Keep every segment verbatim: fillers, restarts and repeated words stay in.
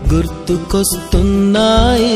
గుర్తుకొస్తున్నాయి.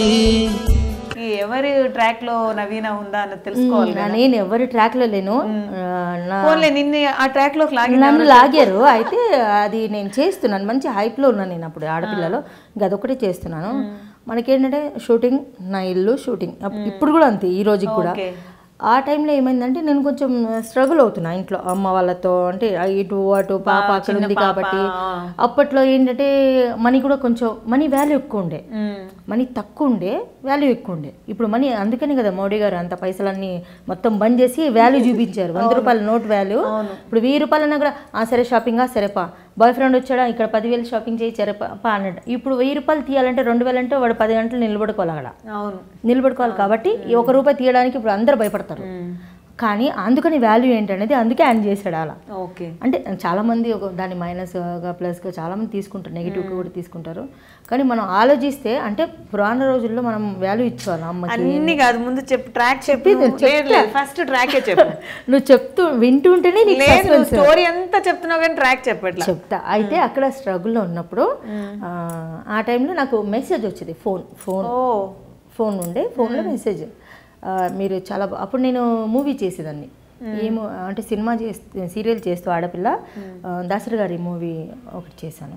ఎవరి ట్రాక్ లో నవీన ఉందా అని తెలుసుకోవాలి. నేను ఎవరి ట్రాక్ లో లేను, నిన్ను ఆ ట్రాక్ లో నన్ను లాగారు. అయితే అది నేను చేస్తున్నాను, మంచి హైప్ లో ఉన్నాను నేను అప్పుడు ఆడపిల్లలో, ఇంకా అదొకటి చేస్తున్నాను. మనకేంటంటే షూటింగ్, నా ఇల్లు షూటింగ్, ఇప్పుడు కూడా అంతే ఈ రోజుకి కూడా. ఆ టైంలో ఏమైందంటే నేను కొంచెం స్ట్రగుల్ అవుతున్నా ఇంట్లో అమ్మ వాళ్ళతో, అంటే ఇటు అటు పాప అక్కడ ఉంది కాబట్టి. అప్పట్లో ఏంటంటే మనీ కూడా కొంచెం, మనీ వాల్యూ ఎక్కువ ఉండే, మనీ తక్కువ ఉండే వాల్యూ ఎక్కువ ఉండే. ఇప్పుడు మనీ, అందుకని కదా మోడీ గారు అంత పైసలన్నీ మొత్తం బంద్ చేసి వాల్యూ చూపించారు. వంద రూపాయల నోట్ వాల్యూ ఇప్పుడు వెయ్యి రూపాయలన్నా కూడా సరే షాపింగా సరేపా, బాయ్ ఫ్రెండ్ వచ్చాడా ఇక్కడ పదివేలు షాపింగ్ చేయి సరేపా అన్నట్టు. ఇప్పుడు వెయ్యి రూపాయలు తీయాలంటే రెండు వేలు అంటే వాడు పది గంటలు నిలబడుకోవాలి అక్కడ, నిలబడుకోవాలి. కాబట్టి ఒక రూపాయి తీయడానికి ఇప్పుడు అందరూ భయపడతారు. కానీ అందుకని వాల్యూ ఏంటనేది అందుకే ఆయన చేశాడు అలా. ఓకే, అంటే చాలామంది ఒక దాన్ని మైనస్గా ప్లస్గా చాలామంది తీసుకుంటారు, నెగిటివ్గా కూడా తీసుకుంటారు. కానీ మనం ఆలోచిస్తే అంటే పురాణ రోజుల్లో మనం వాల్యూ ఇచ్చేవాళ్ళం అమ్మకి. అన్ని కాదు, ముందు చెప్పు, ట్రాక్ చెప్పి ఫస్ట్ ట్రాకే చెప్పు. నువ్వు చెప్తూ వింటుంటేనే స్టోరీ అంతా చెప్తున్నావు కానీ ట్రాక్ చెప్పట్లా. చెప్తా. అయితే అక్కడ స్ట్రగుల్లో ఉన్నప్పుడు ఆ టైంలో నాకు మెసేజ్ వచ్చేది, ఫోన్ ఫోన్ ఫోన్ ఉండే, ఫోన్లో మెసేజ్, మీరు చాలా, అప్పుడు నేను మూవీ చేసేదాన్ని, ఏమో అంటే సినిమా చేస్తూ సీరియల్ చేస్తూ ఆడపిల్ల, దాసరి గారి మూవీ ఒకటి చేశాను.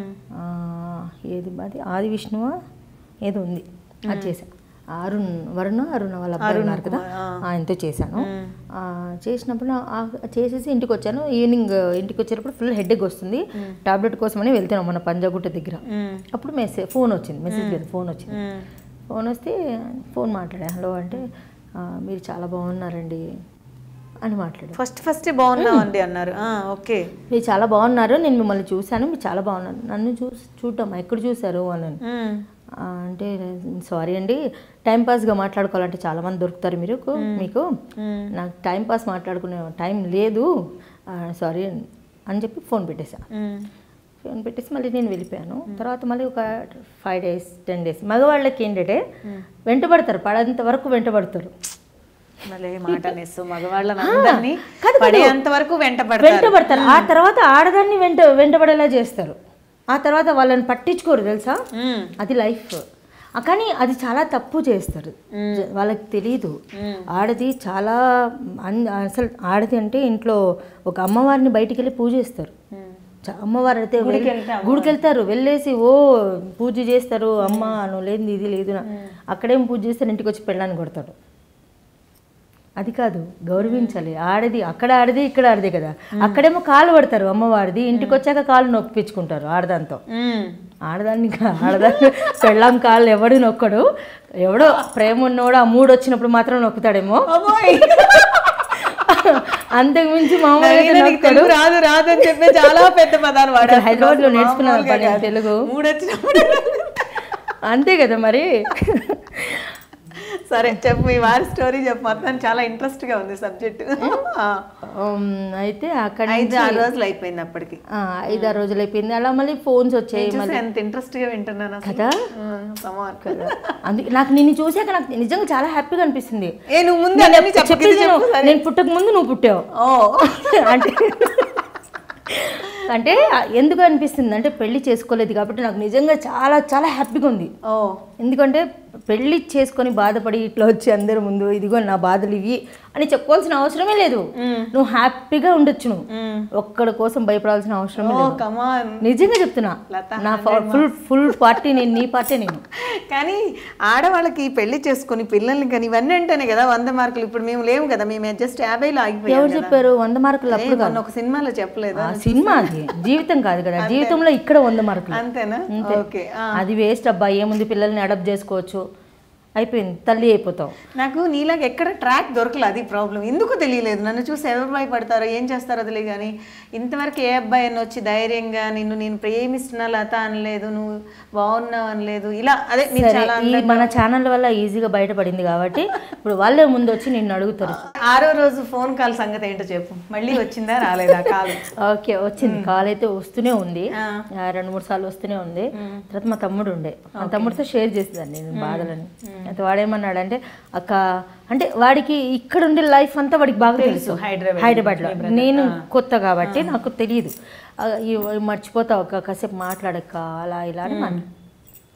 ఏది అది ఆది విష్ణువా ఏదో ఉంది, అది చేశాను. అరుణ్ వరుణ అరుణ వాళ్ళ అబ్బాయి ఉన్నారు కదా, ఆయనతో చేశాను. చేసినప్పుడు చేసేసి ఇంటికి వచ్చాను. ఈవినింగ్ ఇంటికి వచ్చేటప్పుడు ఫుల్ హెడ్ఏక్ వస్తుంది, టాబ్లెట్ కోసమని వెళ్తున్నాం మన పంజాగుట్ట దగ్గర. అప్పుడు మెసేజ్ ఫోన్ వచ్చింది, మెసేజ్ లేదు ఫోన్ వచ్చింది. ఫోన్ వస్తే ఫోన్ మాట్లాడా, హలో అంటే మీరు చాలా బాగున్నారండి అని మాట్లాడారు. ఫస్ట్ ఫస్ట్ బాగున్నామండి అన్నారు. ఓకే, మీరు చాలా బాగున్నారు, నేను మిమ్మల్ని చూశాను, మీరు చాలా బాగున్నారు. నన్ను చూసి చూడటం ఎక్కడ చూశారు అని అంటే, సారీ అండి, టైంపాస్గా మాట్లాడుకోవాలంటే చాలామంది దొరుకుతారు మీరు మీకు, నాకు టైంపాస్ మాట్లాడుకునే టైం లేదు, సారీ అని చెప్పి ఫోన్ పెట్టేశా. ఫోన్ పెట్టేసి మళ్ళీ నేను వెళ్ళిపోయాను. తర్వాత మళ్ళీ ఒక ఫైవ్ డేస్ టెన్ డేస్ మగవాళ్ళకి ఏంటంటే వెంటబడతారు, పడంత వరకు వెంటబడతారు. వెంటబడతారు ఆ తర్వాత ఆడదాన్ని వెంట వెంటబడేలా చేస్తారు. ఆ తర్వాత వాళ్ళని పట్టించుకోరు తెలుసా, అది లైఫ్. కానీ అది చాలా తప్పు చేస్తారు, వాళ్ళకి తెలీదు. ఆడది చాలా అసలు ఆడది అంటే ఇంట్లో ఒక అమ్మవారిని బయటికి వెళ్ళి పూజ చేస్తారు. అమ్మవారు అయితే గుడికి వెళ్తారు, వెళ్ళేసి ఓ పూజ చేస్తారు, అమ్మ నువ్వు లేదు ఇది లేదు, అక్కడేం పూజ చేస్తారు, ఇంటికి వచ్చి పెళ్ళాన్ని కొడతాడు. అది కాదు, గౌరవించాలి. ఆడది అక్కడ ఆడది ఇక్కడ ఆడది కదా, అక్కడేమో కాలు పడతారు అమ్మవారిది, ఇంటికి వచ్చాక కాలు నొప్పించుకుంటారు ఆడదాంతో. ఆడదాన్ని ఆడదాన్ని పెళ్ళాం కాళ్ళు ఎవడు నొక్కడు, ఎవడో ప్రేమ ఉన్నోడు ఆ మూడు వచ్చినప్పుడు మాత్రం నొక్కుతాడేమో, అంతకు మించి మామూలుగా రాదు రాదు అని చెప్పి చాలా పెద్ద పదాలు వాడారు. హైదరాబాద్ లో నేర్చుకున్నాను తెలుగు, అంతే కదా మరి. సరే చెప్పు, మీ వారి స్టోరీ చెప్పు, మొత్తం చాలా ఇంట్రెస్ట్ గా ఉంది సబ్జెక్ట్. అయితే అక్కడ ఐదు ఆరు రోజులు అయిపోయింది, అప్పటికి ఐదు ఆరు రోజులు అయిపోయింది. అలా మళ్ళీ ఫోన్స్ వచ్చాయి, ఎంత ఇంట్రెస్ట్ గా వింటున్నాను కదా. అందుకే నాకు నిన్ను చూసాక నాకు నిజంగా చాలా హ్యాపీగా అనిపిస్తుంది. నేను పుట్టక ముందు నువ్వు పుట్టావు అంటే అంటే ఎందుకు అనిపిస్తుంది అంటే పెళ్లి చేసుకోలేదు కాబట్టి నాకు నిజంగా చాలా చాలా హ్యాపీగా ఉంది. ఎందుకంటే పెళ్లి చేసుకొని బాధపడి ఇట్లా వచ్చి అందరి ముందు ఇదిగో నా బాధలు ఇవి అని చెప్పుకోవాల్సిన అవసరమే లేదు, నువ్వు హ్యాపీగా ఉండొచ్చు, నువ్వు ఒక్కడి కోసం భయపడాల్సిన అవసరం లేదు. నిజంగా చెప్తున్నా, నా ఫుల్ ఫుల్ పార్టీ నేను, నీ పార్టీ నేను. కానీ ఆడవాళ్ళకి పెళ్లి చేసుకుని పిల్లల్ని కానీ ఇవన్నీ అంటేనే కదా వంద మార్కులు. ఇప్పుడు మేము లేవు కదా, మేము జస్ట్ యాభైలో ఆగిపోయాం. ఎవరు చెప్పారు వంద మార్కులు? అప్పుడు ఒక సినిమాలో చెప్పలేదు, సినిమా అది జీవితం కాదు కదా, జీవితంలో ఇక్కడ వంద మార్కులు అంతేనా? ఓకే, అది వేస్ట్ అబ్బా, ఏముంది పిల్లల్ని అడాప్ట్ చేసుకోవచ్చు, అయిపోయింది, తల్లి అయిపోతావు. నాకు నీలాగా ఎక్కడ ట్రాక్ దొరకలేదు, అది ప్రాబ్లం. ఎందుకు తెలియలేదు, నన్ను చూసి ఎవరు భయపడతారో ఏం చేస్తారో తెలియదు. కానీ ఇంతవరకు ఏ అబ్బాయి అని వచ్చి ధైర్యంగా నిన్ను నేను ప్రేమిస్తున్నా లత అనలేదు, నువ్వు బాగున్నావు అనలేదు. ఇలా అదే మన ఛానల్ వల్ల ఈజీగా బయటపడింది కాబట్టి ఇప్పుడు వాళ్ళే ముందు వచ్చి నిన్ను అడుగుతారు. ఆరో రోజు ఫోన్ కాల్ సంగతి ఏంటో చెప్పు, మళ్ళీ వచ్చిందా రాలేదా కాల్? ఓకే వచ్చింది, కాల్ అయితే వస్తూనే ఉంది, రెండు మూడు సార్లు వస్తూనే ఉంది. తర్వాత మా తమ్ముడు ఉండే, మా తమ్ముడితో షేర్ చేసేదాన్ని నేను బాధలని. అయితే వాడేమన్నాడు అంటే అక్క అంటే వాడికి ఇక్కడ ఉండే లైఫ్ అంతా వాడికి బాగా తెలుసు హైదరాబాద్లో, నేను కొత్త కాబట్టి నాకు తెలియదు. మర్చిపోతావు అక్క, కాసేపు మాట్లాడక్క అలా ఇలా అని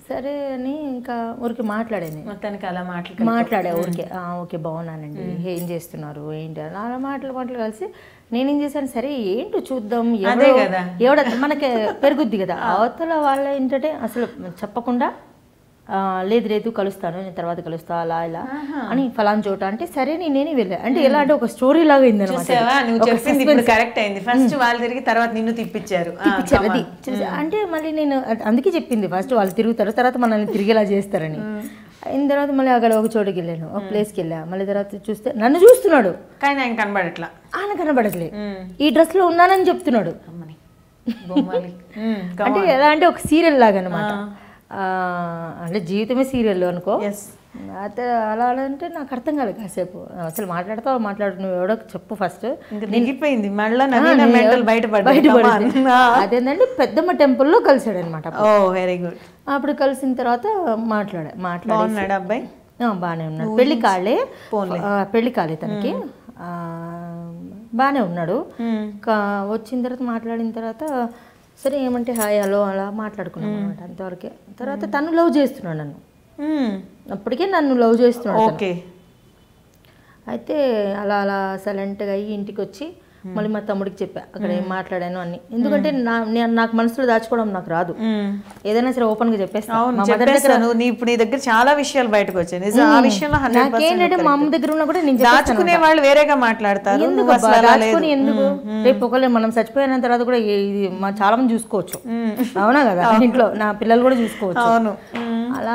సరే అని ఇంకా ఊరికి మాట్లాడాను, మొత్తానికి అలా మాట్లాడు మాట్లాడా ఊరికే. ఓకే బాగున్నానండి, ఏం చేస్తున్నారు ఏంటి అలా అలా మాటలు మాటలు కలిసి నేనేం చేశాను, సరే ఏంటో చూద్దాం ఎవడో ఎవడ మనకి పెరుగుద్ది కదా. అవతల వాళ్ళ ఏంటంటే అసలు చెప్పకుండా లేదు లేదు కలుస్తాను నేను తర్వాత కలుస్తా అలా ఇలా అని ఫలాన్ చోట అంటే సరే నేనే వెళ్ళా. అంటే ఎలా అంటే ఒక స్టోరీ లాగా అయింది అనమాట. కరెక్ట్ అయింది. ఫస్ట్ వాళ్ళు తిరిగి తర్వాత నిన్ను తిప్పించారు తిప్పించారు అది. అంటే మళ్ళీ నేను అందుకే చెప్పింది, ఫస్ట్ వాళ్ళు తిరుగుతారు తర్వాత మనల్ని తిరిగేలా చేస్తారని. అయిన తర్వాత మళ్ళీ అక్కడ ఒక చోటుకి వెళ్ళాను, ఒక ప్లేస్కి వెళ్ళా. మళ్ళీ తర్వాత చూస్తే నన్ను చూస్తున్నాడు కానీ ఆయన కనబడట్లా, ఆయన కనబడట్లే. ఈ డ్రెస్ లో ఉన్నానని చెప్తున్నాడు. అంటే ఎలా అంటే ఒక సీరియల్ లాగా అనమాట. అంటే జీవితమే సీరియల్ అనుకో. అయితే అలా అంటే నాకు అర్థం కాలేదు కాసేపు. అసలు మాట్లాడతావు మాట్లాడు, నువ్వు ఎవడో చెప్పు ఫస్ట్. దిగిపోయింది మళ్ళీ బయటపడి. అదేంటంటే పెద్దమ్మ టెంపుల్లో కలిసాడు అనమాట. Oh very good. అప్పుడు కలిసిన తర్వాత మాట్లాడా మాట్లాడాడు అబ్బాయి బాగానే ఉన్నాడు. పెళ్లి కాలే పెళ్లి కాలే తనకి, బాగానే ఉన్నాడు. వచ్చిన తర్వాత మాట్లాడిన తర్వాత సరే ఏమంటే హాయ్ హలో అలా మాట్లాడుకున్నాం అనమాట అంతవరకే. తర్వాత తను లవ్ చేస్తున్నాడు నన్ను, అప్పటికే నన్ను లవ్ చేస్తున్నాడు. ఓకే. అయితే అలా అలా సైలెంట్గా అయ్యి ఇంటికి వచ్చి మళ్ళీ మా తమ్ముడికి చెప్పా అక్కడ ఏం మాట్లాడాను అన్ని. ఎందుకంటే నాకు మనసులో దాచుకోవడం నాకు రాదు, ఏదైనా సరే ఓపెన్ గా చెప్పేస్తాను. ఇప్పుడు నీ దగ్గర చాలా విషయాలు బయటకు వచ్చాయి. నాకేంటంటే మా అమ్మ దగ్గర ఉన్నా కూడా నేను దాచుకునే వాళ్ళు వేరేగా మాట్లాడతారు. ఎందుకు దాచుకుని ఎందుకు, రేపు ఒకవేళ మనం చచ్చిపోయిన తర్వాత కూడా ఇది మా చాలా మంది చూసుకోవచ్చు, అవునా కదా, ఇంట్లో నా పిల్లలు కూడా చూసుకోవచ్చు. అవును. అలా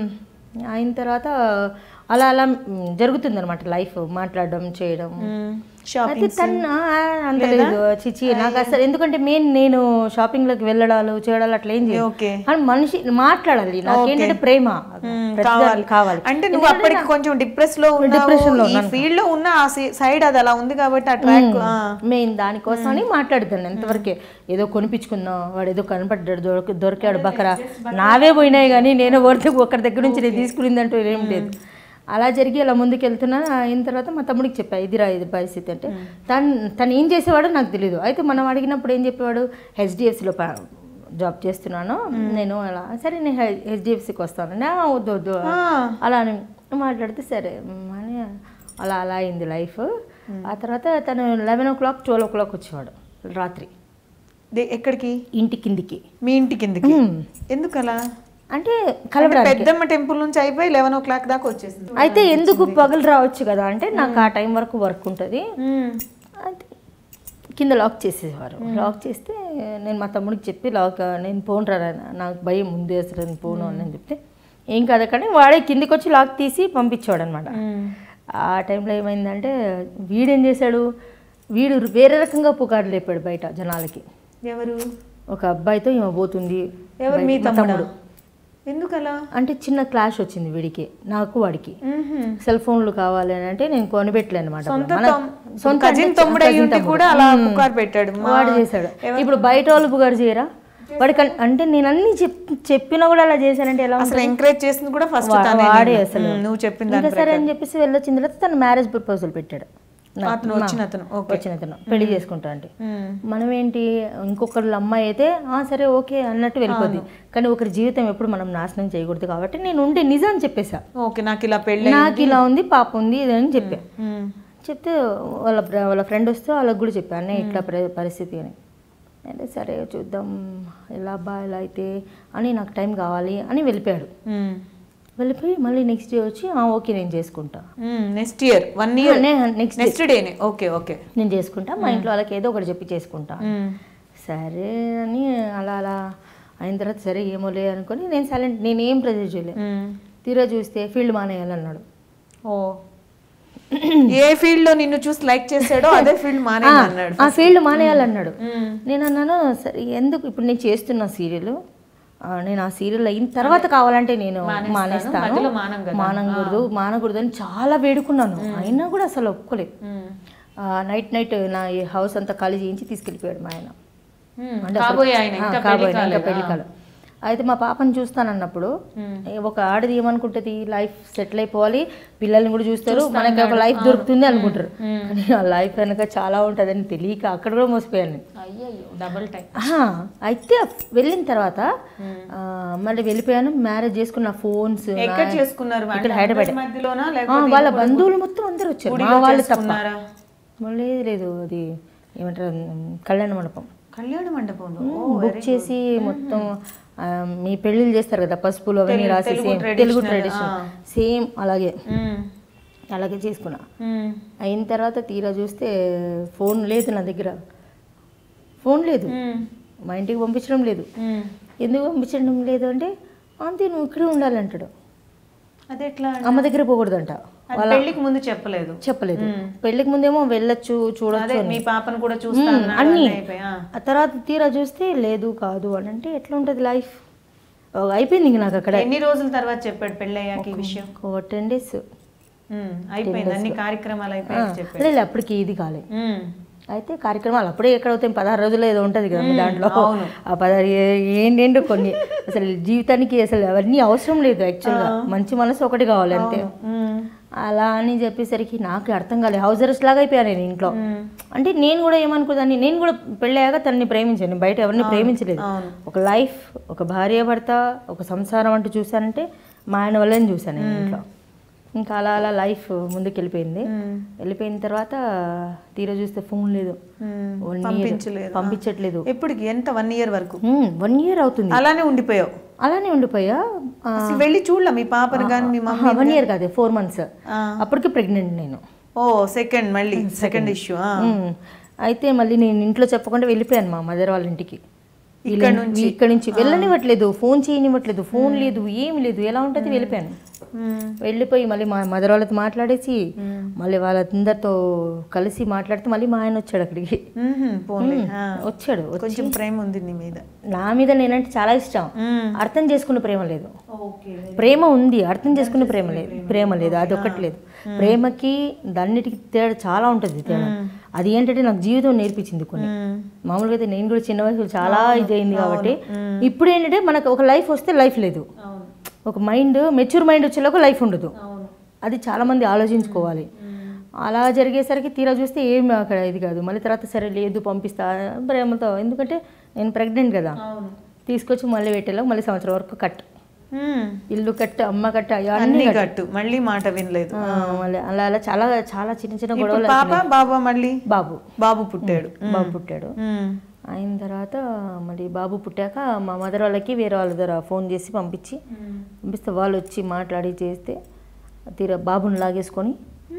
అయిన తర్వాత అలా అలా జరుగుతుంది అనమాట లైఫ్, మాట్లాడడం చేయడం. అయితే తను అంత లేదు చిచి నాకు అసలు, ఎందుకంటే మెయిన్ నేను షాపింగ్ లోకి వెళ్ళడాలు చేయడాలు అట్లా ఏం చేయను. కానీ మనిషి మాట్లాడాలి, నాకేంటంటే ప్రేమ కావాలి. అంటే నువ్వు అప్పటికి కొంచెం డిప్రెస్ లో డిప్రెషన్ లో ఫీల్డ్ లో ఉన్న ఆ సైడ్ అది అలా ఉంది కాబట్టి ఆ ట్రాక్ మెయిన్ దానికోసం అని మాట్లాడుతాను. ఎంతవరకే ఏదో కొనిపించుకుందాం, వాడు ఏదో కనపడ్డాడు దొరికి దొరికాడు బకరా, నావే పోయినాయి కానీ నేను ఒకరి ఒకరి దగ్గర నుంచి నేను తీసుకునిందంటూ ఏం లేదు. అలా జరిగి అలా ముందుకు వెళ్తున్నా. అయిన తర్వాత మా తమ్ముడికి చెప్పా ఇదిరా ఇది పరిస్థితి అంటే, తను తను ఏం చేసేవాడో నాకు తెలియదు. అయితే మనం అడిగినప్పుడు ఏం చెప్పేవాడు, హెచ్డిఎఫ్సిలో జాబ్ చేస్తున్నాను నేను. అలా సరే నేను హెచ్డిఎఫ్సికి వస్తాను, వద్దు వద్దు అలా అని మాట్లాడితే సరే అని అలా అలా అయింది లైఫ్. ఆ తర్వాత తను eleven o'clock twelve o'clock వచ్చేవాడు రాత్రి. ఎక్కడికి? ఇంటి కిందికి. మీ ఇంటి కిందికి? ఎందుకు అలా అంటే కలవడానికి పెద్దమ్మ టెంపుల్ నుంచి అయిపోయి లెవెన్ ఓ క్లాక్ దాకా వచ్చేసింది. అయితే ఎందుకు పగలు రావచ్చు కదా అంటే నాకు ఆ టైం వరకు వర్క్ ఉంటుంది. అయితే కింద లాక్ చేసేవారు. లాక్ చేస్తే నేను మా తమ్ముడికి చెప్పి లాక్ నేను పోను రా నాకు భయం ముందు వేస్తారు నేను పోను అని చెప్తే ఏం కాదు కానీ వాడే కిందికి వచ్చి లాక్ తీసి పంపించేవాడు అనమాట. ఆ టైంలో ఏమైందంటే వీడేం చేశాడు, వీడు వేరే రకంగా పుకారు లేపాడు బయట జనాలకి. ఎవరు? ఒక అబ్బాయితో ఈమె పోతుంది. ఎవరు? మీ తమ్ముడు. ఎందుకలా అంటే చిన్న క్లాష్ వచ్చింది వీడికి నాకు వాడికి. సెల్ ఫోన్లు కావాలి అని అంటే నేను కొనిపెట్టలే అనమాట. వాడు చేశాడు. ఇప్పుడు బయట వాళ్ళు పుగారు చేయరా వాడికి అంటే నేను అన్ని చెప్పినా కూడా అలా చేశానంటే ఎలా అసలు ఎంకరేజ్ చేసింది కూడా ఫస్ట్ వాడే అసలు. నువ్వు చెప్పింది ఇంకా సరే అని చెప్పేసి వెళ్ళొచ్చిన తర్వాత తను మ్యారేజ్ ప్రపోజల్ పెట్టాడు. వచ్చిన అతను పెళ్లి చేసుకుంటా అంటే మనం ఏంటి ఇంకొకళ్ళ అమ్మాయి అయితే సరే ఓకే అన్నట్టు వెళ్ళిపోద్ది. కానీ ఒకరి జీవితం ఎప్పుడు మనం నాశనం చేయకూడదు కాబట్టి నేను ఉండే నిజాన్ని చెప్పేసా. నాకు ఇలా పెళ్లి నాకు ఇలా ఉంది పాప ఉంది అని చెప్పా. చెప్తే వాళ్ళ వాళ్ళ ఫ్రెండ్ వస్తే వాళ్ళకి కూడా చెప్పా అన్నయ్య ఇట్లా పరిస్థితి అని. అంటే సరే చూద్దాం ఎలా బా ఎలా అయితే అని నాకు టైం కావాలి అని వెళ్ళిపోయాడు. వెళ్ళిపోయి మళ్ళీ నెక్స్ట్ డే వచ్చి ఓకే నేను చేసుకుంటా next year one year next next డేనే ఓకే ఓకే నేను చేసుకుంటా మా ఇంట్లో వాళ్ళకి ఏదో ఒకటి చెప్పి చేసుకుంటా. సరే అని అలా అలా అయిన తర్వాత సరే ఏమోలే అనుకొని నేను సైలెంట్ నేనేం ప్రెజర్ చేయలేదు. తీరా చూస్తే ఫీల్డ్ మానేయాలన్నాడు. ఓ ఏ ఫీల్డ్ లో నిన్ను చూసి లైక్ చేశాడో అదే ఫీల్డ్ మానేయాలన్నాడు. ఆ ఫీల్డ్ మానేయాలన్నాడు. నేను అన్నాను సరే ఎందుకు ఇప్పుడు నేను చేస్తున్నా సీరియల్, నేను ఆ సీరియల్ అయిన తర్వాత కావాలంటే నేను మానేస్తాను, మానకూడదు మానకూడదు అని చాలా వేడుకున్నాను. అయినా కూడా అసలు ఒప్పుకోలేదు. నైట్ నైట్ నా హౌస్ అంతా ఖాళీ చేయించి తీసుకెళ్ళిపోయాడు మా ఆయన. కాబోయే ఇంకా పెళ్లి కాలం. అయితే మా పాపని చూస్తానన్నప్పుడు ఒక ఆడది ఏమనుకుంటుంది, లైఫ్ సెటిల్ అయిపోవాలి, పిల్లల్ని కూడా చూస్తారు, మనకి ఒక లైఫ్ దొరుకుతుంది అనుకుంటారు. కానీ ఆ లైఫ్ వెనక చాలా ఉంటుందని తెలియక అక్కడ కూడా మోసపోయాను. Double time. అయితే వెళ్ళిన తర్వాత మళ్ళీ వెళ్ళిపోయాను. మ్యారేజ్ చేసుకున్న ఫోన్స్ ఎక్కడ చేసుకున్నారు? ఇక్కడ హైదరాబాద్. వాళ్ళ బంధువులు మొత్తం అందరు వచ్చారు, మా వాళ్ళు తప్ప. లేదు లేదు, అది ఏమంటారు, కళ్యాణ మండపం. కళ్యాణ మండపం బుక్ చేసి మొత్తం మీ పెళ్ళిళ్ళు చేస్తారు కదా, పసుపులు అవన్నీ రాసి, సేమ్ తెలుగు ట్రెడిషన్ సేమ్ అలాగే అలాగే చేసుకున్నా. అయిన తర్వాత తీరా చూస్తే ఫోన్ లేదు నా దగ్గర, ఫోన్ లేదు, మా ఇంటికి పంపించడం లేదు. ఎందుకు పంపించడం లేదు అంటే, అంతే నువ్వు ఇక్కడే ఉండాలంటాడు. అదే ఎట్లా? అమ్మ దగ్గర పోకూడదంట. పెళ్లికి ముందు చెప్పలేదు చెప్పలేదు పెళ్లికి ముందేమో వెళ్ళొచ్చు, చూడొచ్చు, మీ పాపను కూడా చూస్తాను అన్ని. ఆ తర్వాత తీరా చూస్తే లేదు కాదు అని అంటే ఎట్లా ఉంటుంది లైఫ్? అయిపోయింది ఇంక నాకు అక్కడ. ఎన్ని రోజుల తర్వాత చెప్పాడు పెళ్ళి అయ్యాక ఈ విషయం? ఒక టెన్ డేస్ అయిపోయింది, అన్ని కార్యక్రమాలు అయిపోయి. లేదు అప్పటికి ఇది కాలే. అయితే కార్యక్రమాలు అప్పుడే ఎక్కడ అవుతాయి, పదహారు రోజులు ఏదో ఉంటుంది కదా దాంట్లో. ఆ పదహారు ఏంటంటే కొన్ని అసలు జీవితానికి అసలు అవన్నీ అవసరం లేదు యాక్చువల్గా, మంచి మనసు ఒకటి కావాలి అంతే. అలా అని చెప్పేసరికి నాకు అర్థం కాలేదు, హౌస్ అరెస్ట్ లాగా అయిపోయాను నేను ఇంట్లో. అంటే నేను కూడా ఏమనుకోదాన్ని, నేను కూడా పెళ్ళయ్యాక తనని ప్రేమించాను, బయట ఎవరిని ప్రేమించలేదు. ఒక లైఫ్, ఒక భార్య భర్త, ఒక సంసారం అంటూ చూసానంటే మా ఆయన వల్లనే చూసాను నేను ఇంట్లో. ఇంకా అలా అలా లైఫ్ ముందుకు వెళ్ళిపోయింది. వెళ్ళిపోయిన తర్వాత తీరా చూస్తే ఫోన్ లేదు, పంపించట్లేదు. ఎప్పటికి? ఎంత? వన్ ఇయర్ వరకు? వన్ ఇయర్ అవుతుంది. అలానే ఉండిపోయావు? అలానే ఉండిపోయా. వెళ్ళి చూడలే మీ పాపను కానీ మీ మమ్మీ? వన్ ఇయర్ కాదు, ఫోర్ మంత్స్. అప్పటికి ప్రెగ్నెంట్ నేను. ఓ సెకండ్, మళ్ళీ సెకండ్ ఇష్యూ. అయితే మళ్ళీ నేను ఇంట్లో చెప్పకుండా వెళ్ళిపోయాను మా మదర్ వాళ్ళ ఇంటికి. ఇక్కడ నుంచి వెళ్ళనివ్వట్లేదు, ఫోన్ చేయనివ్వట్లేదు, ఫోన్ లేదు, ఏమి లేదు, ఎలా ఉంటుంది. వెళ్ళిపోయాను. వెళ్ళిపోయి మళ్ళీ మా మదర్ వాళ్ళతో మాట్లాడేసి మళ్ళీ వాళ్ళందరితో కలిసి మాట్లాడితే మళ్ళీ మా ఆయన వచ్చాడు అక్కడికి. వచ్చాడు. కొంచెం ప్రేమ ఉంది నీ మీద? నా మీద నేనంటే చాలా ఇష్టం. అర్థం చేసుకున్న ప్రేమ లేదు. ప్రేమ ఉంది, అర్థం చేసుకున్న ప్రేమ లేదు. ప్రేమ లేదు, అది ఒకటి లేదు. ప్రేమకి దాన్నిటికి తేడా చాలా ఉంటుంది. తేడా అది ఏంటంటే నాకు జీవితం నేర్పించింది కొన్ని. మామూలుగా అయితే నేను కూడా చిన్న వయసులో చాలా ఇది అయింది కాబట్టి, ఇప్పుడు ఏంటంటే మనకు ఒక లైఫ్ వస్తే లైఫ్ లేదు, ఒక మైండ్ మెచ్యూర్ మైండ్ వచ్చేలాగా లైఫ్ ఉండదు. అది చాలామంది ఆలోచించుకోవాలి. అలా జరిగేసరికి తీరా చూస్తే ఏం అక్కడ ఇది కాదు. మళ్ళీ తర్వాత సరే లేదు పంపిస్తా ప్రేమతో, ఎందుకంటే నేను ప్రెగ్నెంట్ కదా, తీసుకొచ్చి మళ్ళీ పెట్టేలా మళ్ళీ సంవత్సరం వరకు కట్, ఇల్లు కట్టు, అమ్మ కట్టు, అన్ని కట్టు, మళ్ళీ మాట వినలేదు. మళ్ళీ అలా అలా చాలా చాలా చిన్న చిన్న గొడవలు. బాబా మళ్ళీ బాబు బాబు పుట్టాడు. బాబు పుట్టాడు అయిన తర్వాత మళ్ళీ బాబు పుట్టాక మా మదర్ వాళ్ళకి వేరే వాళ్ళ దగ్గర ఫోన్ చేసి పంపించి పంపిస్తే వాళ్ళు వచ్చి మాట్లాడి చేస్తే తీరా బాబుని లాగేసుకొని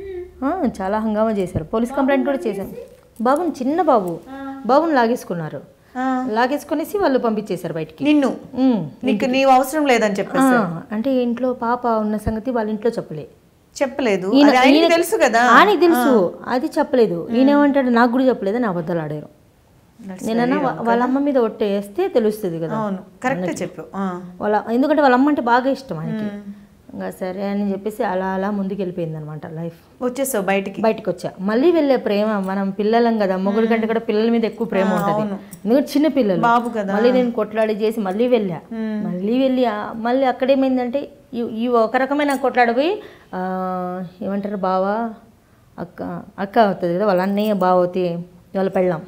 చాలా హంగామా చేశారు. పోలీస్ కంప్లైంట్ కూడా చేశాను. బాబుని, చిన్న బాబు, బాబుని లాగేసుకున్నారు. లాగేసుకునేసి వాళ్ళు పంపించేశారు బయటికి. నిన్ను? నీకు నీవు అవసరం లేదని చెప్పేసి. అంటే ఇంట్లో పాప ఉన్న సంగతి వాళ్ళ ఇంట్లో చెప్పలే చెప్పలేదు తెలుసు కదా, ఆయనకి తెలుసు, అది చెప్పలేదు. ఈయనేమంటాడు, నాకు కూడా చెప్పలేదు అని అబద్ధాలు ఆడారు. నేనన్నా వాళ్ళ అమ్మ మీద ఒట్టు వేస్తే తెలుస్తుంది కదా. కరెక్ట్ చెప్పు. వాళ్ళ ఎందుకంటే వాళ్ళ అమ్మ అంటే బాగా ఇష్టం ఆయనకి. ఇంకా సరే అని చెప్పేసి అలా అలా ముందుకు వెళ్ళిపోయింది అనమాట లైఫ్. వచ్చేసావు బయటికి? బయటకు వచ్చా. మళ్ళీ వెళ్ళే ప్రేమ, మనం పిల్లలం కదా, మొగుడు కంటే కూడా పిల్లల మీద ఎక్కువ ప్రేమ ఉంటుంది, ఎందుకంటే చిన్న పిల్లలు. మళ్ళీ నేను కొట్లాడి చేసి మళ్ళీ వెళ్ళా. మళ్ళీ వెళ్ళి మళ్ళీ అక్కడేమైందంటే ఈ ఒక రకమైన కొట్లాడిపోయి ఏమంటారు, బావ అక్క అక్క అవుతుంది కదా, వాళ్ళ అన్నయ్య బావ అవుతాయి, వాళ్ళ పెళ్ళాం.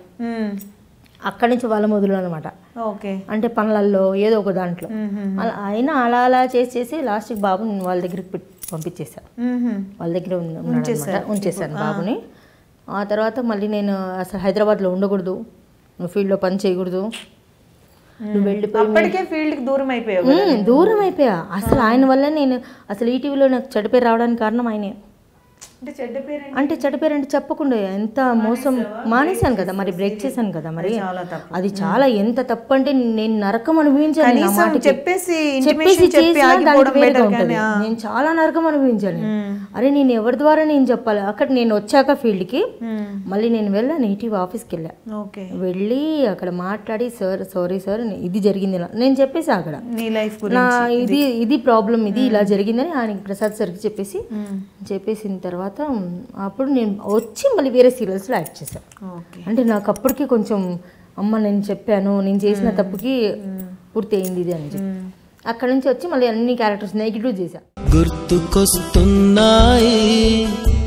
అక్కడి నుంచి వాళ్ళ మొదలు అనమాట. అంటే పనులలో ఏదో ఒక దాంట్లో అలా అయినా అలా అలా చేసి చేసి లాస్ట్కి బాబుని వాళ్ళ దగ్గరికి పంపించేసా. వాళ్ళ దగ్గర ఉంచేసాను బాబుని. ఆ తర్వాత మళ్ళీ నేను అసలు హైదరాబాద్లో ఉండకూడదు, నువ్వు ఫీల్డ్లో పని చేయకూడదు, నువ్వు వెళ్ళిపోయి ఫీల్డ్కి దూరం అయిపోయావు. దూరం అయిపోయా అసలు. ఆయన వల్ల నేను అసలు ఈటీవీలో నాకు చెడ్డ పేరు రావడానికి కారణం ఆయనే. అంటే చెడ్డ పేరు అంటే చెప్పకుండా ఎంత మోసం మానేశాను కదా, మరి బ్రేక్ చేశాను కదా, మరి అది చాలా ఎంత తప్పు అంటే నేను నరకం అనుభవించాను. చెప్పేసి చెప్పేసి చేసినా దానికి వేరేగా ఉంటుంది. నేను చాలా నరకం అనుభవించాను. అరే నేను ఎవరి ద్వారా నేను చెప్పాలి. అక్కడ నేను వచ్చాక ఫీల్డ్కి మళ్ళీ నేను వెళ్ళాను, ఈటీవీ ఆఫీస్కి వెళ్ళా. వెళ్ళి అక్కడ మాట్లాడి సార్ సారీ సార్ ఇది జరిగింది నేను చెప్పేసి అక్కడ నా ఇది ఇది ప్రాబ్లం ఇది ఇలా జరిగిందని ఆయనకి ప్రసాద్ సార్కి చెప్పేసి చెప్పేసిన తర్వాత అప్పుడు నేను వచ్చి మళ్ళీ వేరే సీరియల్స్లో యాక్ట్ చేశాను. అంటే నాకు అప్పటికి కొంచెం అమ్మ నేను చెప్పాను, నేను చేసిన తప్పుకి పూర్తి అయింది ఇది అని చెప్పి అక్కడ నుంచి వచ్చి మళ్ళీ అన్ని క్యారెక్టర్స్ నెగిటివ్ చేశా. గుర్తుకొస్తున్నాయి